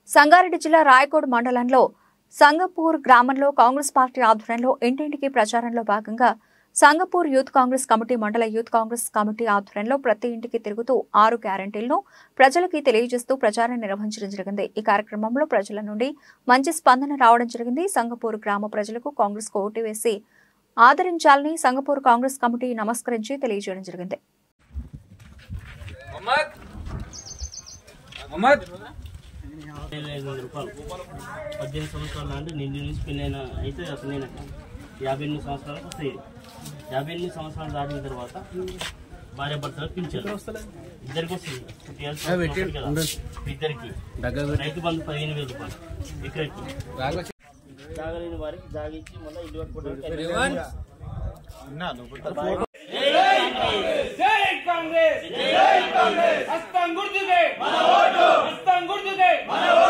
సంగారెడ్డి జిల్లా రాయకోడ్ మండలంలో సంగపూర్ గ్రామంలో కాంగ్రెస్ పార్టీ ఆధ్వర్యంలో ఇంటింటికి ప్రచారంలో భాగంగా సంగపూర్ యూత్ కాంగ్రెస్ కమిటీ మండల యూత్ కాంగ్రెస్ కమిటీ ఆధ్వర్యంలో ప్రతి ఇంటికి తిరుగుతూ 6 గ్యారెంటీలను ప్రజలకి తెలియజేస్తూ ప్రచారం నిర్వహించడం జరిగింది। ఈ కార్యక్రమంలో ప్రజల నుండి మంచి స్పందన రావడం జరిగింది। సంగపూర్ గ్రామ ప్రజలకు కాంగ్రెస్ కు ఓటు వేసి ఆదరించాలని సంగపూర్ కాంగ్రెస్ కమిటీ నమస్కరించి తెలియజేయడం జరిగింది। సంవత్సరాలు దాటిన తర్వాత భార్య భర్తలు పింఛను ఇద్దరికి వస్తుంది। ఇద్దరికి రైతు బంధు 15,000 రూపాయలు ఇక్కడికి జాగలేని వారికి జాగించి మళ్ళీ ఇల్లు కట్టుకోవడానికి